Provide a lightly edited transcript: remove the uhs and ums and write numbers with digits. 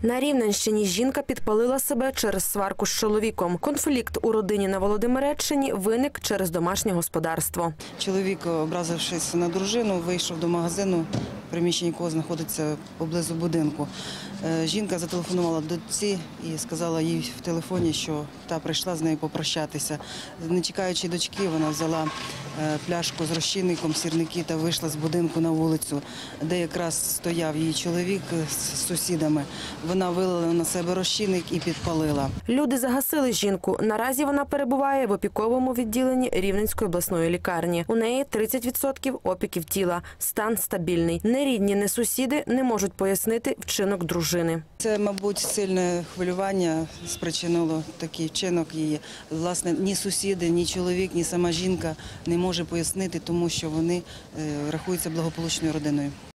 На Рівненщині жінка підпалила себе через сварку з чоловіком. Конфлікт у родині на Володимиреччині виник через домашнє господарство. Чоловік, образившись на дружину, вийшов до магазину, приміщення якого знаходиться поблизу будинку. Жінка зателефонувала дочці і сказала їй в телефоні, що та прийшла з нею попрощатися. Не чекаючи дочки, вона взяла пляшку з розчинником, сірники та вийшла з будинку на вулицю, де якраз стояв її чоловік з сусідами. Вона вилила на себе розчинник і підпалила. Люди загасили жінку. Наразі вона перебуває в опіковому відділенні Рівненської обласної лікарні. У неї 30% опіків тіла. Стан стабільний. Ні рідні, ні сусіди не можуть пояснити вчинок дружини. Це, мабуть, сильне хвилювання спричинило такий вчинок її. Власне, ні сусіди, ні чоловік, ні сама жінка не може пояснити, тому що вони рахуються благополучною родиною.